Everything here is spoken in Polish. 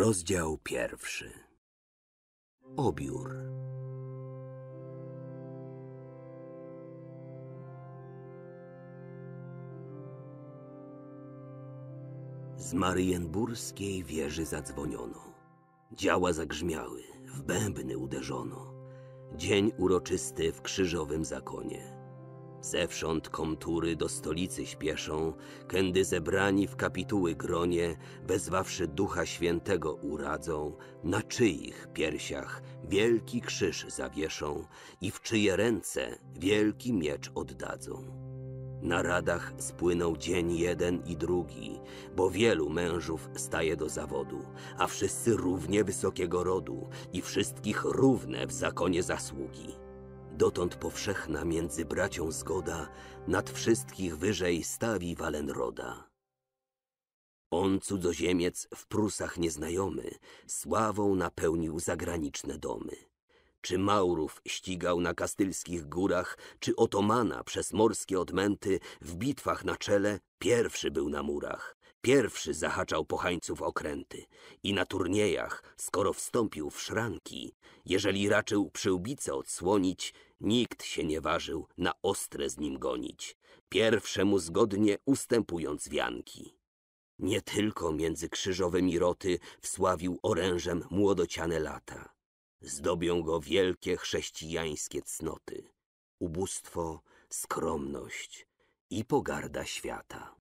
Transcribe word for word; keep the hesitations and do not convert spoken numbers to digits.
Rozdział pierwszy. Obiór. Z marienburskiej wieży zadzwoniono. Działa zagrzmiały, w bębny uderzono. Dzień uroczysty w krzyżowym zakonie. Zewsząd komtury do stolicy śpieszą, kędy zebrani w kapituły gronie, wezwawszy Ducha Świętego uradzą, na czyich piersiach wielki krzyż zawieszą i w czyje ręce wielki miecz oddadzą. Na radach spłynął dzień jeden i drugi, bo wielu mężów staje do zawodu, a wszyscy równie wysokiego rodu i wszystkich równe w zakonie zasługi. Dotąd powszechna między bracią zgoda nad wszystkich wyżej stawi Walenroda. On, cudzoziemiec, w Prusach nieznajomy, sławą napełnił zagraniczne domy. Czy Maurów ścigał na kastylskich górach, czy Otomana przez morskie odmęty w bitwach na czele, pierwszy był na murach, pierwszy zahaczał pochańców okręty i na turniejach, skoro wstąpił w szranki, jeżeli raczył przyłbice odsłonić, nikt się nie ważył na ostre z nim gonić, pierwszemu zgodnie ustępując wianki. Nie tylko między krzyżowymi roty wsławił orężem młodociane lata. Zdobią go wielkie chrześcijańskie cnoty, ubóstwo, skromność i pogarda świata.